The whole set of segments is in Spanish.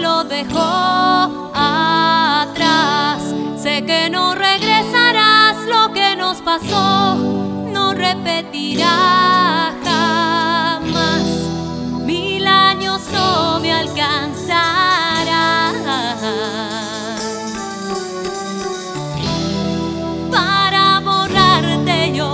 lo dejó atrás. Sé que no regresarás, lo que nos pasó no repetirá jamás. 1000 años no me alcanzarán para borrarte y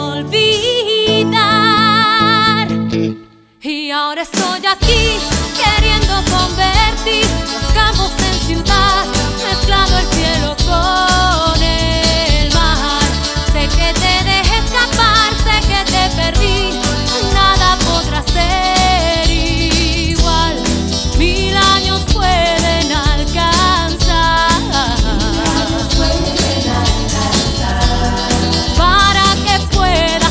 olvidar. Y ahora estoy aquí queriendo convertir los campos en ciudad, mezclado el cielo con el mar. Sé que te dejé escapar, sé que te perdí, nada podrá ser igual. 1000 años pueden alcanzar para que puedas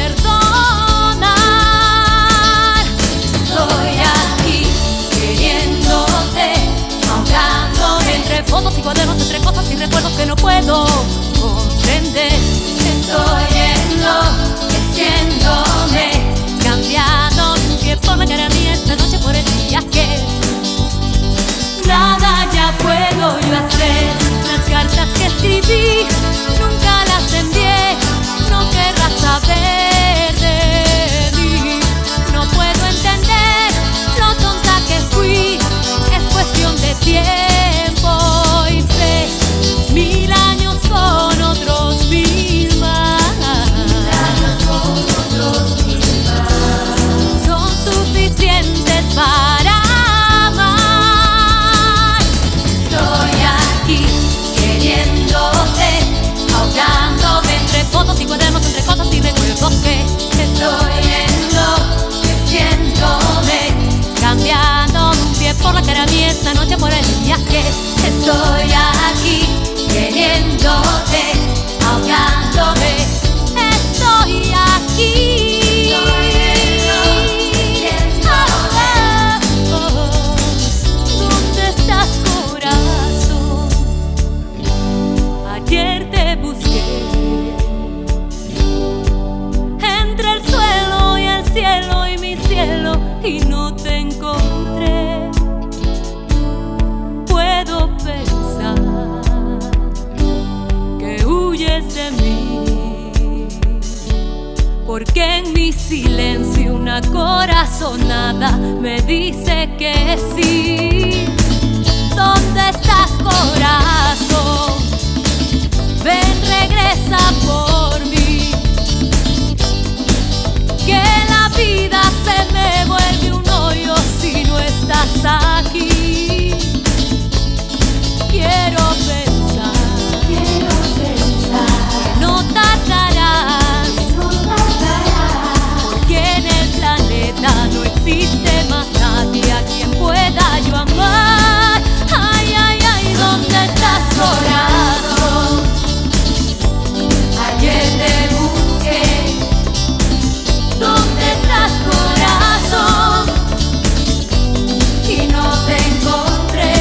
perdonar. Estoy aquí queriéndote, ahogándome entre fotos y cuadernos, entre cosas y recuerdos que no puedo comprender. Estoy enloqueciéndome, cambiando un pie por la cara mía esta noche por el día que nada ya puedo yo hacer. Las cartas que escribí nunca las envié, no querrás saber de mí. No puedo entender lo tonta que fui, es cuestión de tiempo y fe. 1000 años con otros 1000 más. Son suficientes para amar. Estoy aquí queriéndote, ahogándome entre fotos y cuadernos, entre cosas y recuerdos que estoy enloqueciéndome, cambiando un pie por la cara mía esta noche por el día que estoy aquí queriéndote, ahogándome. Estoy aquí. ¿Dónde estás, corazón? Ayer te busqué entre el suelo y el cielo y mi cielo y no te encontré. Puedo pensar que huyes de mí, porque en mi silencio una corazonada me dice que sí. ¿Dónde estás, corazón? Ven, regresa por mí, que la vida se me vuelve un hoyo si no estás aquí. Quiero pensar que no tardarás, porque en el planeta no existe más nadie a quien pueda yo amar. Ay, ay, ay, ¿dónde estás, corazón? Ayer te busqué. ¿Dónde estás, corazón? Y no te encontré.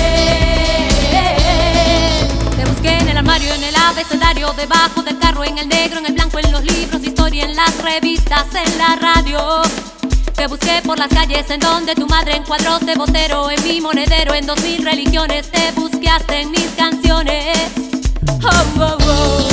Te busqué en el armario, en el abecedario, debajo del carro, en el negro, en el blanco, en los libros de historia, en las revistas, en la radio. Te busqué por las calles en donde tu madre en cuadros de vocero, en mi monedero, en 2000 religiones. Te busqué hasta en mis canciones. Oh, oh, oh.